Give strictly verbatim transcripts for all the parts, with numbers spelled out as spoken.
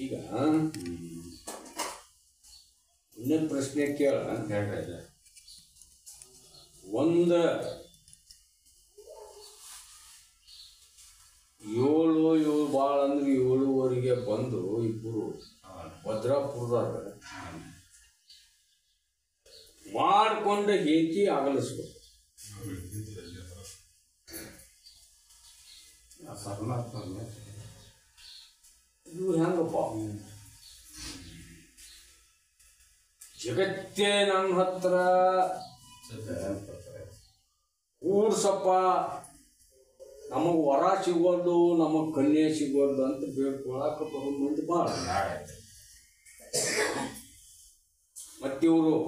ಈಗ ಇನ್ನೊಂದು ಪ್ರಶ್ನೆ ಕೇಳ ಹೇಳ್ರಿ. ಒಂದು ಏಳು ಏಳು ಭಾಳ ಅಂದ್ರೆ ಏಳುವರೆಗೆ ಬಂದು ಇಬ್ಬರು ಭದ್ರಾಪುರದಾಗ ಮಾಡ್ಕೊಂಡು ಹೇತಿ ಆಗಲಿಸ್ಬೇಕು. ಇದು ಹೆಂಗಪ್ಪ? ಜಗತ್ತೇ ನನ್ನ ಹತ್ರ ಕೂಡ್ಸಪ್ಪ, ನಮಗ್ ವರ ಸಿಗೋದು, ನಮಗ್ ಕನ್ಯೆ ಸಿಗೋದು ಅಂತ ಬೇಡ್ಕೊಳಕ ಬರೋ ಮಂದಿ ಭಾಳ. ಮತ್ತಿವರು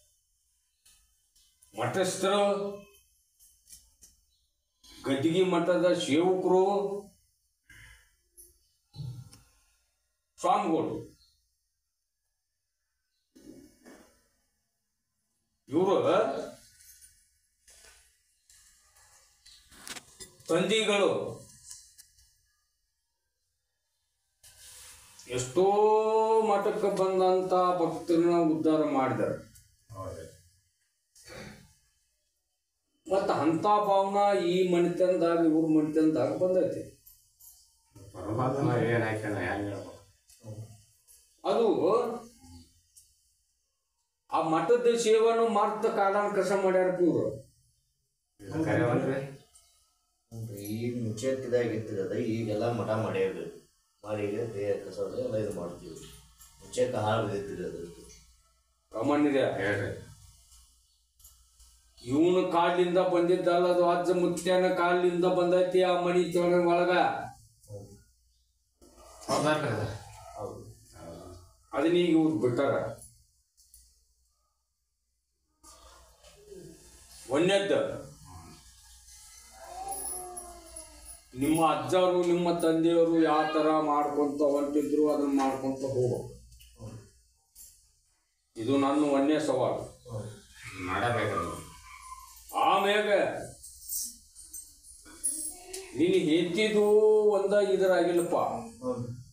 ಮಠಸ್ಥರು, ಗದ್ದಿಗೆ ಮಠದ ಸೇವಕರು, ಸ್ವಾಮಿಗಳು, ಇವರು ತಂದಿಗಳು ಎಷ್ಟೋ ಮಠಕ್ಕೆ ಬಂದಂತ ಭಕ್ತರನ್ನ ಉದ್ಧಾರ ಮಾಡಿದ್ದಾರೆ. ಮತ್ತ ಅಂತ ಭಾವನಾ ಈ ಮಣಿತನದಾಗ ಇವ್ರ ಮಣಿತನದಾಗ ಬಂದೈತಿ. ಅದು ಆ ಮಠದ ಸೇವನು ಮಾರ್ತ ಕಾರಣ ಕಸ ಮಾಡ್ಯಾರ ಇವ್ರು. ಈಗ ಮುಂಚೆದಾಗಿರ್ತದ, ಈಗೆಲ್ಲ ಮಠ ಮಾಡ್ಯಾಬೇಕು ಮಾಡಿ ದೇಹ ಕಸೋದು ಎಲ್ಲ ಇದು ಮಾಡ್ತೀವಿ. ಮುಂಚೆಕ್ಕೆ ಹಾಳು ಬಿದ್ದಿರ್ತದೆ ಅದಕ್ಕೆ ಸಾಮಾನ್ಯ ಹೇಳ್ರಿ. ಇವನ ಕಾಲಿಂದ ಬಂದಿದ್ದಲ್ಲ, ಅದು ಅಜ್ಜ ಮುತ್ಯನ ಕಾಲಿಂದ ಬಂದೈತಿ ಆ ಮನಿ ತೊಗೊಂಡ ಒಳಗ. ಅದನ್ನೀಗ ಇವ್ರು ಬಿಟ್ಟಾರ. ಒಂದೇದ್ದು ನಿಮ್ಮ ಅಜ್ಜವರು ನಿಮ್ಮ ತಂದೆಯವರು ಯಾವ ತರ ಮಾಡ್ಕೊಂತ ಹೊಂಟಿದ್ರು ಅದನ್ನ ಮಾಡ್ಕೊಂತ ಹೋಗ್ಬೇಕು. ಇದು ನನ್ನ ಒಂದೇ ಸವಾಲು ಮಾಡಬೇಕು. ಆಮ್ಯಾಗ ನೀನು ಹೆಂತಿದು ಒಂದ ಇದರಾಗಿಲ್ಲಪ್ಪ,